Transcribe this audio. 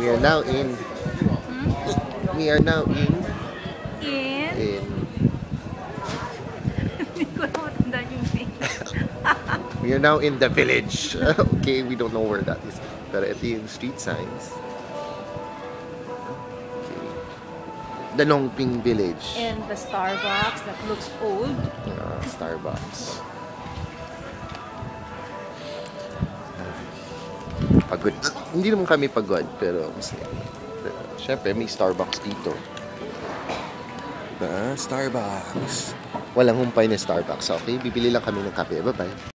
We are now in. We are now in. Hindi ko na matandaan yung name. We are now in the village. Okay, we don't know where that is. Pero ito yung street signs. Okay. The Nnong village. And the Starbucks that looks old. Starbucks. Pagod. Hindi naman kami pagod, pero syempre may Starbucks dito. Starbucks. Walang humpay na Starbucks. Okay, bibili lang kami ng kape. Bye-bye.